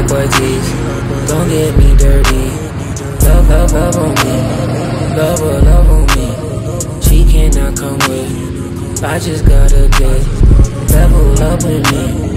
like Ortiz. Don't get me dirty. Love, love, love on me. Love, love on me. She cannot come with. I just gotta get level up with me.